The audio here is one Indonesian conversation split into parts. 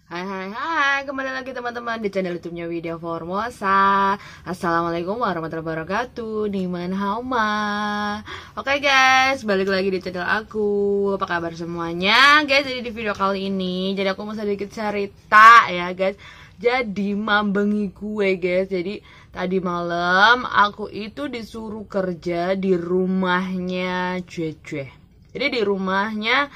Hai, kembali lagi teman-teman di channel YouTube-nya Widya Formosa. Assalamualaikum warahmatullahi wabarakatuh. Niman Hauma. Oke guys, balik lagi di channel aku. Apa kabar semuanya? Guys, jadi di video kali ini, jadi aku mau sedikit cerita ya guys. Jadi mambengi gue guys. Jadi tadi malam aku itu disuruh kerja di rumahnya Cuece. Jadi di rumahnya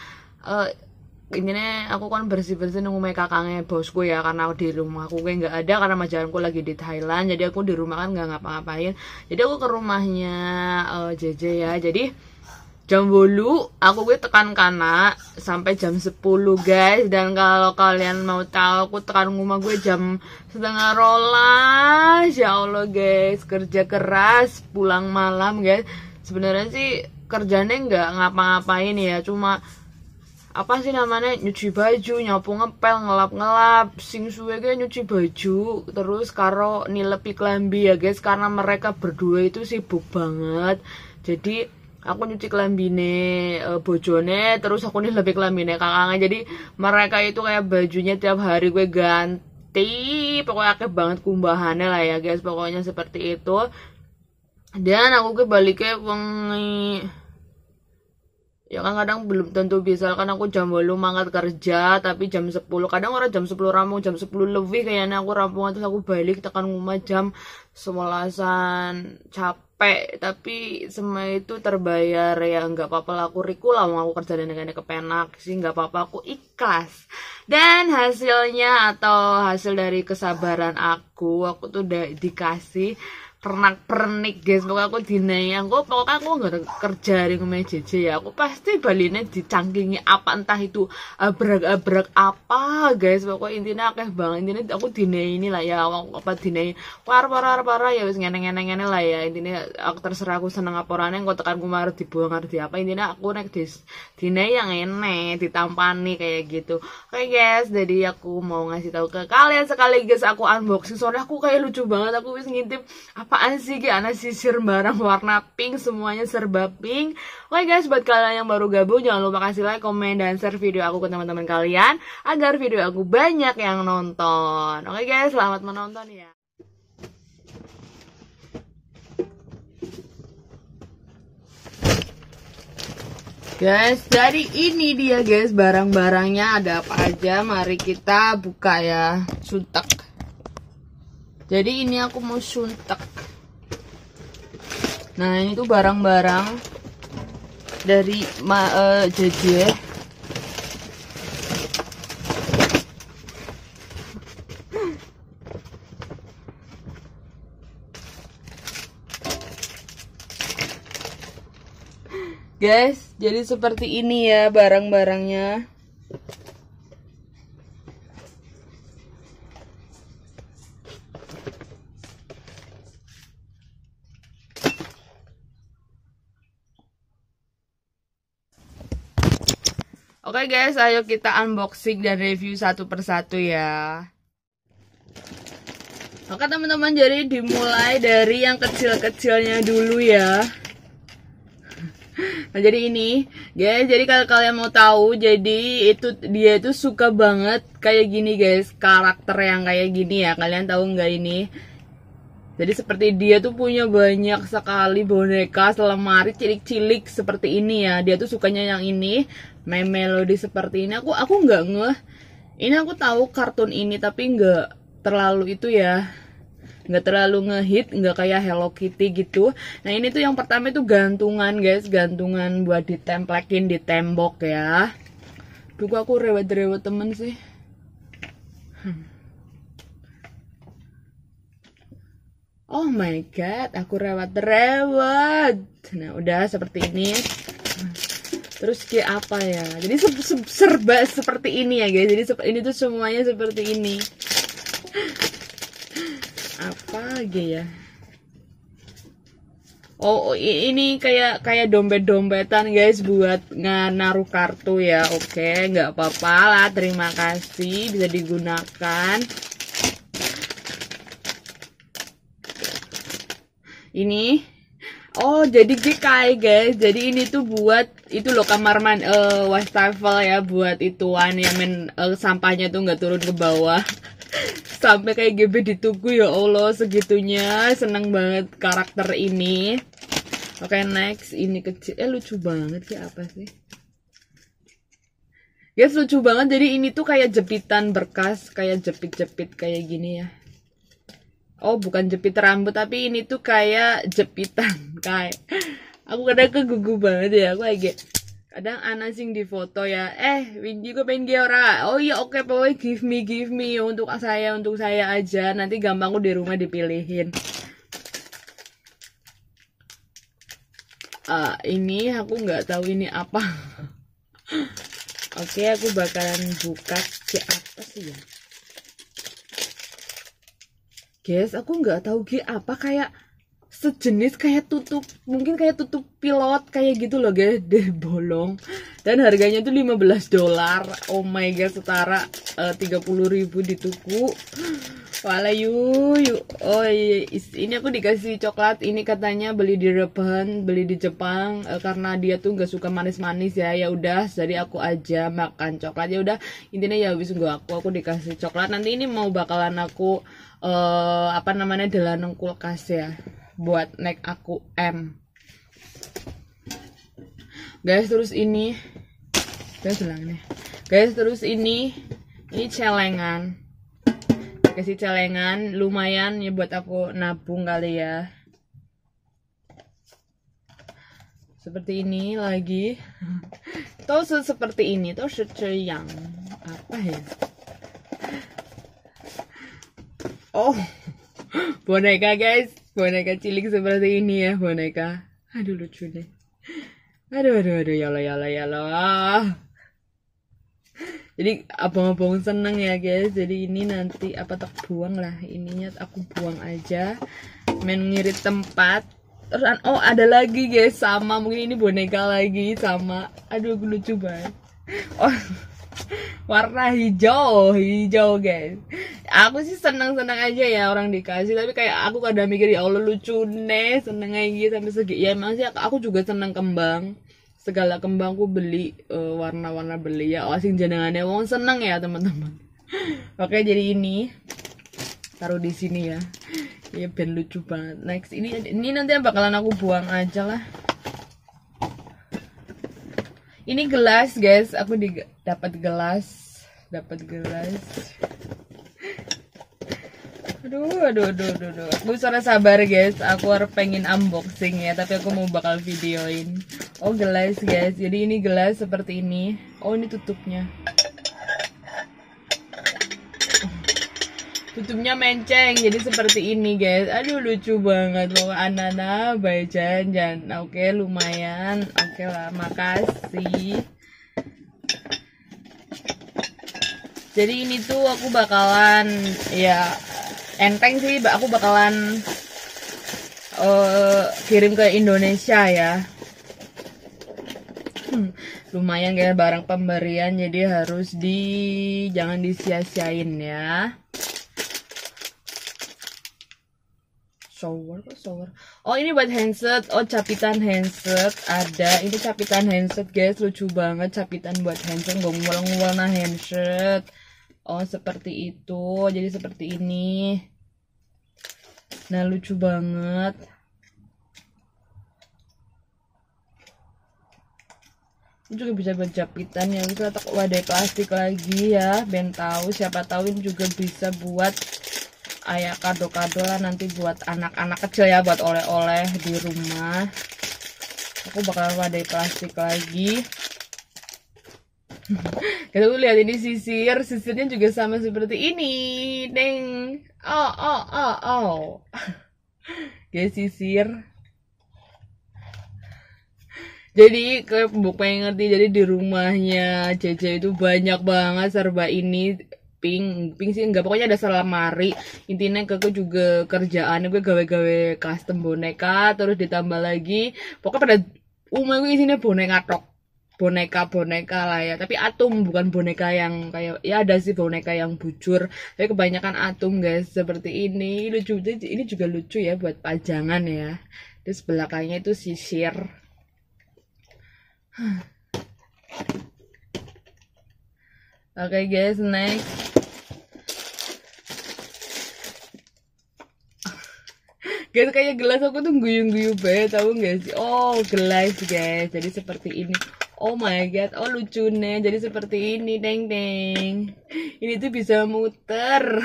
ini aku kan bersih-bersih nunggu make kakaknya bosku ya, karena di rumahku gue nggak ada karena majalahku lagi di Thailand. Jadi aku di rumah kan nggak ngapa-ngapain. Jadi aku ke rumahnya JJ ya. Jadi jam 8 aku gue tekan kana sampai jam 10 guys. Dan kalau kalian mau tahu, aku tekan rumah gue jam 11:30. Ya Allah guys, kerja keras pulang malam guys. Sebenarnya sih kerjanya nggak ngapa-ngapain ya, cuma apa sih namanya, nyuci baju, nyapu ngepel, ngelap sing suwe gue nyuci baju terus karo nilepi klambi ya guys, karena mereka berdua itu sibuk banget. Jadi aku nyuci klambine bojone, terus aku nilepi klambine kakaknya. Jadi mereka itu kayak bajunya tiap hari gue ganti, pokoknya akeh banget kumbahannya lah ya guys, pokoknya seperti itu. Dan aku gue baliknya wengi ya kan, kadang belum tentu bisa kan. Aku jam 8 mangkat kerja, tapi jam 10 kadang orang jam 10 rampung, jam 10 lebih kayaknya aku rampungan. Terus aku balik tekan rumah jam 11-an. Capek, tapi semua itu terbayar ya, nggak apa-apa lah. Aku riku lah, mau aku kerja dengan kepenak sih, nggak apa-apa, aku ikhlas. Dan hasilnya atau hasil dari kesabaran aku tuh udah dikasih pernak-pernik guys. Pokoknya aku dinai, pokoknya aku nggak kerja di rumah JJ ya, aku pasti balinnya dicangkingi apa, entah itu abrak-abrak apa guys. Pokoknya intinya akeh banget, intinya aku dinai ini lah ya, apa dinai parah ya, wis ngene-ngene lah ya. Intinya aku terserah, aku seneng apa orangnya, kok tekan harus dibuang harus di apa, intinya aku nek dinai yang enek ditampani kayak gitu. Oke guys, jadi aku mau ngasih tahu ke kalian sekaligus aku unboxing, soalnya aku kayak lucu banget. Aku wis ngintip apaan sih kayak anak sisir barang warna pink, semuanya serba pink. Oke guys, buat kalian yang baru gabung, jangan lupa kasih like, komen, dan share video aku ke teman-teman kalian agar video aku banyak yang nonton. Oke guys, selamat menonton ya. Guys, jadi ini dia guys barang-barangnya, ada apa aja. Mari kita buka ya, suntek. Jadi ini aku mau suntek. Nah ini tuh barang-barang dari JJ. Guys, jadi seperti ini ya barang-barangnya. Oke guys, ayo kita unboxing dan review satu persatu ya. Oke teman-teman, jadi dimulai dari yang kecil-kecilnya dulu ya. Nah jadi ini guys, jadi kalau kalian mau tahu, jadi dia itu suka banget kayak gini guys, karakter yang kayak gini ya. Kalian tahu nggak ini? Jadi seperti dia tuh punya banyak sekali boneka selemari cilik-cilik seperti ini ya. Dia tuh sukanya yang ini, My Melody seperti ini. Aku nggak ngeh. Ini aku tahu kartun ini, tapi nggak terlalu itu ya. Nggak terlalu ngehit, nggak kayak Hello Kitty gitu. Nah ini tuh yang pertama itu gantungan guys, gantungan buat ditemplekin di tembok ya. Duh, aku rewet-rewet temen sih. Oh my god, aku rewet-rewet. Nah udah seperti ini. Terus kayak apa ya, jadi serba seperti ini ya guys. Jadi ini tuh semuanya seperti ini. Apa lagi ya? Oh ini kayak dompet-dompetan guys, buat naruh kartu ya. Oke, nggak apa-apa lah, terima kasih, bisa digunakan. Ini Oh, jadi GKI guys. Jadi ini tuh buat itu loh kamar wastafel ya, buat ituan yang sampahnya tuh nggak turun ke bawah. Sampai kayak GB ditunggu ya Allah segitunya. Seneng banget karakter ini. Oke, next ini kecil. Lucu banget sih, apa sih? Guys, lucu banget. Jadi ini tuh kayak jepitan berkas, kayak jepit-jepit kayak gini ya. Oh, bukan jepit rambut, tapi ini tuh kayak jepitan. Kayak aku kadang kegugup banget ya. Aku lagi kadang anasing di foto ya. Windy gue pengen ora. Oh iya, oke, pokoknya give me untuk saya aja. Nanti gampang aku di rumah dipilihin. Ini aku nggak tahu ini apa. Oke, aku bakalan buka apa sih ya. Guys, aku nggak tahu apa, kayak sejenis kayak tutup, mungkin kayak tutup pilot kayak gitu loh guys, deh bolong. Dan harganya tuh $15. Oh my god, setara 30.000 di tuku. Wala yuk. Oh iya, ini aku dikasih coklat. Ini katanya beli di Reban, beli di Jepang, karena dia tuh nggak suka manis-manis ya. Ya udah, jadi aku aja makan coklat. Ya udah, intinya ya wis aku dikasih coklat. Nanti ini mau bakalan aku apa namanya, dalam kulkas ya, buat naik aku M. Guys, terus ini celengan. Kasih celengan lumayan ya buat aku nabung kali ya. Seperti ini lagi. Tuh seperti ini tuh yang apa ya? Oh, boneka guys, boneka cilik seperti ini ya, boneka. Aduh, lucu deh. Aduh, ya Allah. Jadi abang-abang seneng ya guys. Jadi ini nanti apa tak buang lah, ininya aku buang aja. Main ngirit tempat. Terus ada lagi guys, sama mungkin ini boneka lagi sama. Aduh, lucu banget. Oh, warna hijau guys. Aku sih seneng aja ya orang dikasih, tapi kayak aku kadang mikir ya Allah lucu nih, seneng aja gitu sampai segi. Ya emang sih aku juga seneng kembang. Segala kembangku beli, warna-warna beli ya. Asing jenengannya wong seneng ya teman-teman. Oke, jadi ini taruh di sini ya. Ya ben lucu banget. Next ini nanti yang bakalan aku buang aja lah. Ini gelas guys, aku dapat gelas. Aduh. Aku suara sabar guys, aku harus pengen unboxing ya, tapi aku mau bakal videoin. Oh, gelas guys, jadi ini gelas seperti ini. Oh, ini tutupnya. Tutupnya menceng, jadi seperti ini guys. Aduh, lucu banget loh, anana bajan. Oke, lumayan. Oke lah, makasih. Jadi ini tuh aku bakalan ya enteng sih, aku bakalan kirim ke Indonesia ya. Lumayan kayak barang pemberian, jadi harus jangan disia-siain ya. Shower. Oh, ini buat handset. Oh, capitan handset ada. Ini capitan handset guys, lucu banget capitan buat handset. Ngomong-ngomong handset. Oh, seperti itu. Jadi seperti ini. Nah, lucu banget. Ini juga bisa buat japitan ya. Bisa letak wadah plastik lagi ya. Ben tahu, siapa tahu ini juga bisa buat kado-kado lah nanti buat anak-anak kecil ya, buat oleh-oleh di rumah. Aku bakalan wadah plastik lagi. Kita lihat ini sisirnya juga sama seperti ini, deng. Oh. Guys, sisir. Jadi kayak pengen ngerti, jadi di rumahnya Cece itu banyak banget serba ini. Pink sih enggak, pokoknya ada selemari. Intinya aku juga kerjaan gue gawe-gawe custom boneka, terus ditambah lagi pokoknya pada gue isinya boneka lah ya, tapi atom, bukan boneka yang kayak ya, ada sih boneka yang bujur, tapi kebanyakan atom guys. Seperti ini lucu, ini juga lucu ya buat pajangan ya. Terus belakangnya itu sisir. Oke guys, next. Guys, kayak gelas aku tuh guyung-guyung banget, tahu nggak sih? Oh, gelas guys, jadi seperti ini. Oh my god, oh lucu nih, jadi seperti ini, deng deng. Ini tuh bisa muter.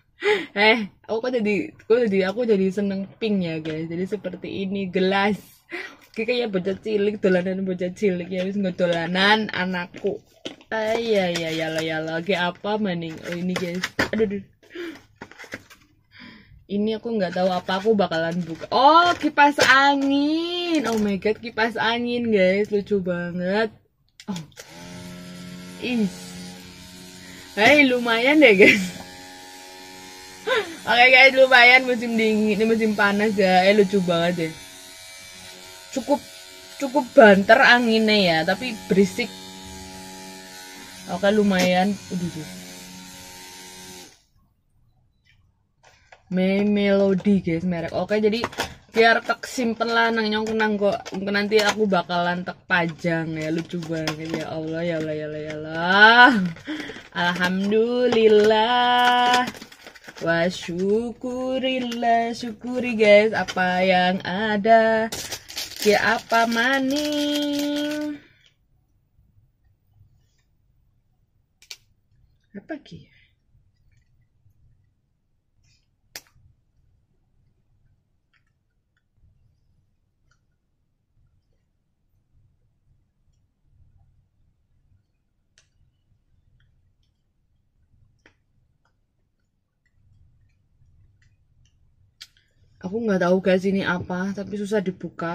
Aku jadi seneng pink ya guys. Jadi seperti ini gelas. Kayak bocah cilik, dolanan bocah cilik ya, wis ngedolanan anakku. Iya ya lagi apa maning? Oh ini guys, aduh. Ini aku nggak tahu apa, aku bakalan buka. Oh, kipas angin. Oh my god, kipas angin guys, lucu banget. Oh, lumayan deh guys. Oke guys, lumayan musim dingin, ini musim panas ya. Lucu banget deh. Cukup banter anginnya ya, tapi berisik. Oke, lumayan. Melody guys, merek. Oke, jadi biar tak simpen lah nang nyong kok. Nanti aku bakalan tak pajang ya, lucu banget ya Allah, ya Allah. Alhamdulillah. Wa syukurillah, syukuri guys apa yang ada. Ya apa maning? Apa ki? Aku nggak tahu guys ini apa, tapi susah dibuka.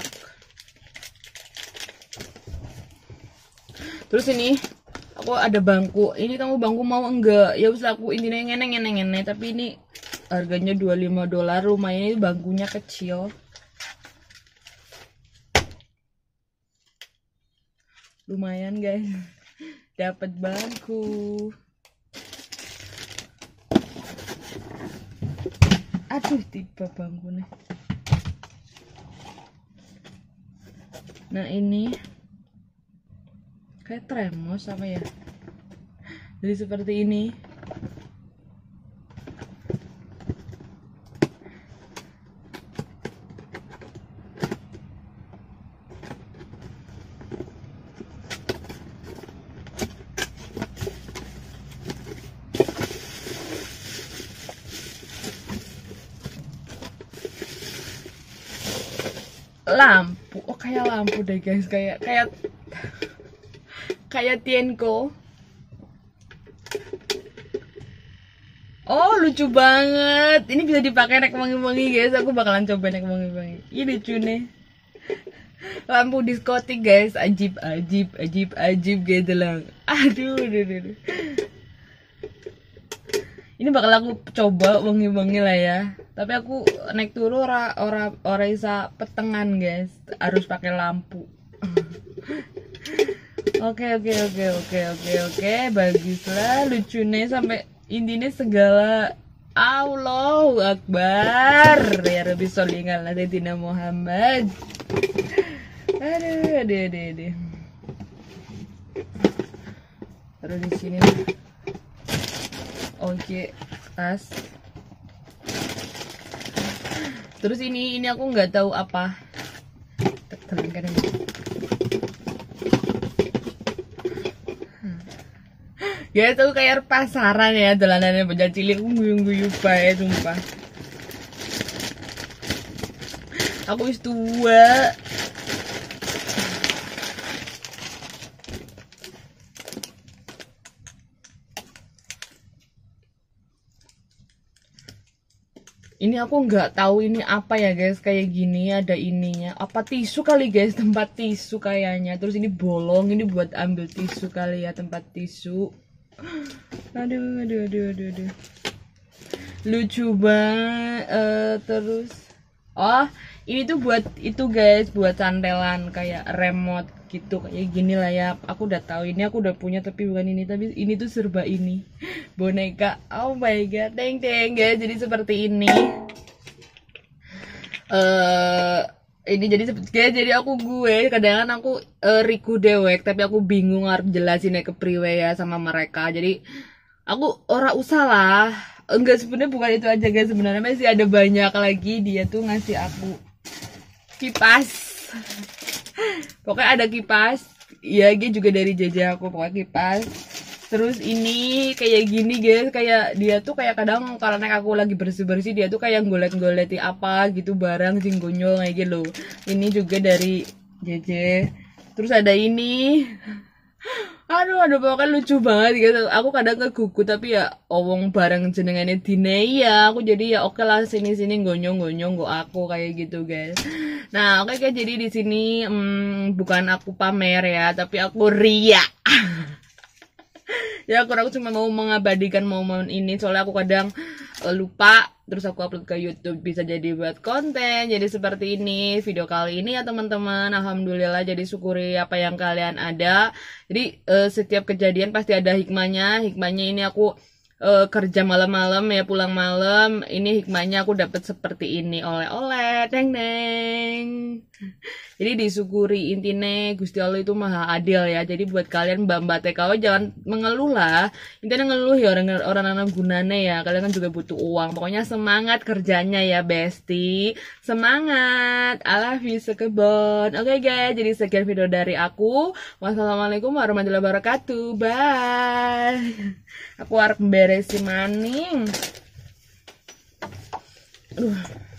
Terus ini aku ada bangku. Ini kamu bangku mau enggak? Ya usah, aku intinya ngene. Tapi ini harganya $25. Lumayan, ini bangkunya kecil. Lumayan guys. Dapat bangku. Aduh, tiba bangkunya. Nah ini kayak tremos apa ya? Jadi seperti ini. Lampu, oh kayak lampu deh guys, kayak Tienko. Oh lucu banget, ini bisa dipakai naik wangi-wangi guys. Aku bakalan coba naik wangi-wangi. Ini lucu nih, lampu diskotik guys, ajib gitu lah. Aduh. Ini bakal aku coba wangi-wangi lah ya. Tapi aku naik turun ora isa petengan guys, harus pakai lampu. Oke, baguslah, lucu nih sampai intinya segala. Allahu Akbar, ya Rabbi sholli ala sayyidina Muhammad. Aduh. Terus di sini. Oke, tas. Terus ini aku nggak tahu apa. Telan ini. Ya itu kayak pasaran ya, dolanannya bocah cilik, guyung-guyung bae sumpah. Aku wis tua. Ini aku nggak tahu ini apa ya guys, kayak gini ada ininya. Apa tisu kali guys, tempat tisu kayaknya. Terus ini bolong, ini buat ambil tisu kali ya, tempat tisu. Aduh. Lucu banget. Terus oh, ini tuh buat itu guys, buat cantelan kayak remote gitu, kayak gini lah ya. Aku udah tahu ini, aku udah punya, tapi bukan ini, tapi ini tuh serba ini. Boneka. Oh my god, teng guys. Jadi seperti ini. ini jadi aku gue kadang aku riku dewek tapi aku bingung harus jelasinnya ke priwe ya sama mereka. Jadi aku ora usah lah. Enggak, sebenarnya bukan itu aja guys, sebenarnya masih ada banyak lagi. Dia tuh ngasih aku kipas. Pokoknya ada kipas. Iya, dia juga dari JJ aku, pokoknya kipas. Terus ini kayak gini guys, kayak dia tuh kayak kadang kalau naik aku lagi bersih-bersih dia tuh kayak golet-goleti apa gitu barang sing gonyol kayak gitu loh. Ini juga dari JJ. Terus ada ini. Aduh, pokoknya lucu banget gitu. Aku kadang kegugu tapi ya owong bareng jenengane Dine ya. Aku jadi ya oke lah sini-sini gonyong-gonyong go aku kayak gitu, guys. Nah, oke guys, jadi di sini bukan aku pamer ya, tapi aku ria. Ya aku cuma mau mengabadikan momen ini soalnya aku kadang lupa terus aku upload ke YouTube bisa jadi buat konten. Jadi seperti ini video kali ini ya teman-teman. Alhamdulillah, jadi syukuri apa yang kalian ada. Jadi setiap kejadian pasti ada hikmahnya. Hikmahnya ini aku kerja malam-malam ya, pulang malam. Ini hikmahnya aku dapat seperti ini, oleh-oleh deng deng. Jadi disyukuri, intinya Gusti Allah itu maha adil ya. Jadi buat kalian mbak-mbak TKW jangan mengeluh lah. Intinya ngeluh ya orang gunane ya. Kalian kan juga butuh uang. Pokoknya semangat kerjanya ya besti. Semangat. I love you sekebon. Oke guys, jadi sekian video dari aku. Wassalamualaikum warahmatullahi wabarakatuh. Bye. Aku harus beresin maning. Aduh.